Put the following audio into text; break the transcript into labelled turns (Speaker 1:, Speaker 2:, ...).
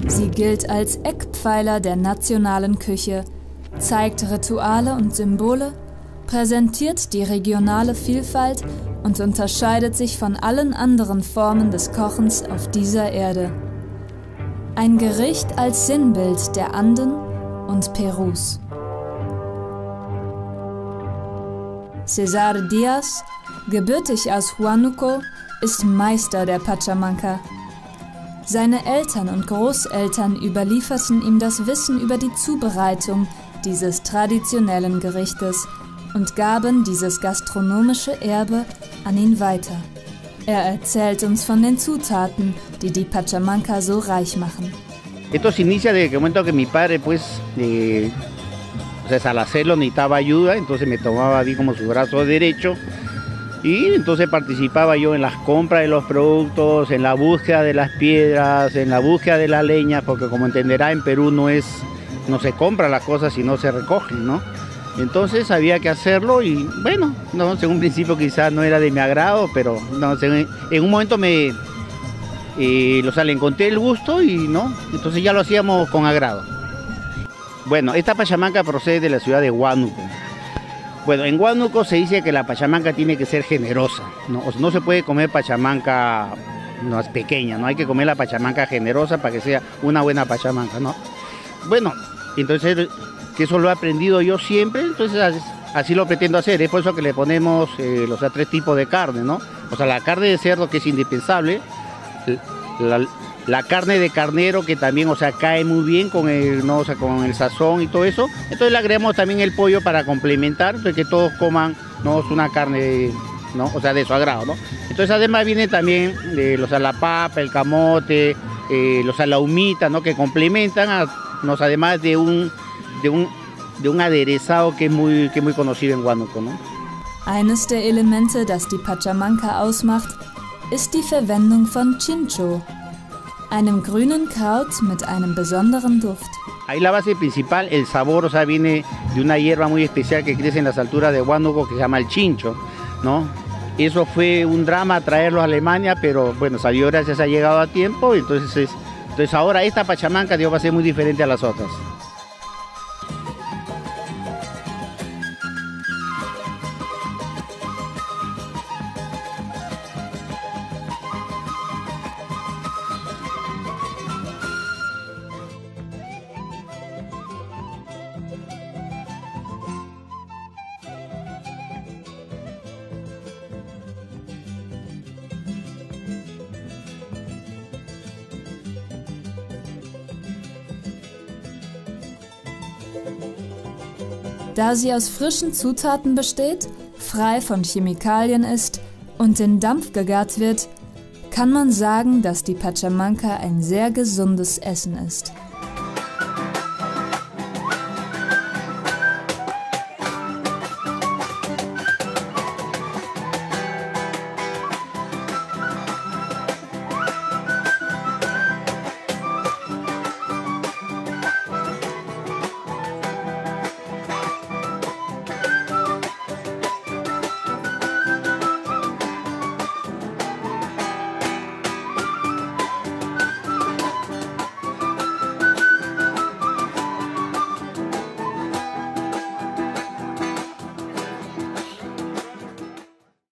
Speaker 1: Sie gilt als Eckpfeiler der nationalen Küche, zeigt Rituale und Symbole, präsentiert die regionale Vielfalt und unterscheidet sich von allen anderen Formen des Kochens auf dieser Erde. Ein Gericht als Sinnbild der Anden und Perus. Cesar Diaz, gebürtig aus Huánuco, ist Meister der Pachamanca. Seine Eltern und Großeltern überlieferten ihm das Wissen über die Zubereitung dieses traditionellen Gerichtes und gaben dieses gastronomische Erbe an ihn weiter. Er erzählt uns von den Zutaten, die die Pachamanca so reich machen.
Speaker 2: Esto se inicia desde el momento que mi padre, al hacerlo necesitaba ayuda, entonces me tomaba a mí como su brazo derecho y entonces participaba yo en las compras de los productos, en la búsqueda de las piedras, en la búsqueda de la leña, porque como entenderá en Perú no se compra las cosas sino se recogen, ¿no? Entonces había que hacerlo y bueno, no, en un principio quizás no era de mi agrado, pero no, en un momento le encontré el gusto y no, entonces ya lo hacíamos con agrado. Bueno, esta pachamanca procede de la ciudad de Huánuco. Bueno, en Huánuco se dice que la pachamanca tiene que ser generosa, ¿no? O sea, no se puede comer pachamanca no, es pequeña, ¿no? Hay que comer la pachamanca generosa para que sea una buena pachamanca, ¿no? Bueno, entonces que eso lo he aprendido yo siempre, entonces así lo pretendo hacer. Es por eso que le ponemos los 3 tipos de carne, ¿no? O sea, la carne de cerdo, que es indispensable, la carne de carnero, que también, o sea, cae muy bien con ¿no? O sea, con el sazón y todo eso. Entonces le agregamos también el pollo para complementar, que todos coman, ¿no? una carne, ¿no? O sea, de su agrado, ¿no? Entonces además viene también la papa, el camote, la humita, ¿no? Que complementan, además de un aderezado que es muy conocido en Huánuco, ¿no?
Speaker 1: Eines der Elemente, das die Pachamanca ausmacht, ist die Verwendung von Chincho, einem grünen Kraut mit einem besonderen Duft.
Speaker 2: Ahí la base principal, el sabor, o sea, viene de una hierba muy especial que crece en las alturas de Huánuco que se llama el chincho, ¿no? Eso fue un drama traerlo a Alemania, pero bueno, salió gracias, ha llegado a tiempo, entonces ahora esta pachamanca va a ser muy diferente a las otras.
Speaker 1: Da sie aus frischen Zutaten besteht, frei von Chemikalien ist und in Dampf gegart wird, kann man sagen, dass die Pachamanca ein sehr gesundes Essen ist.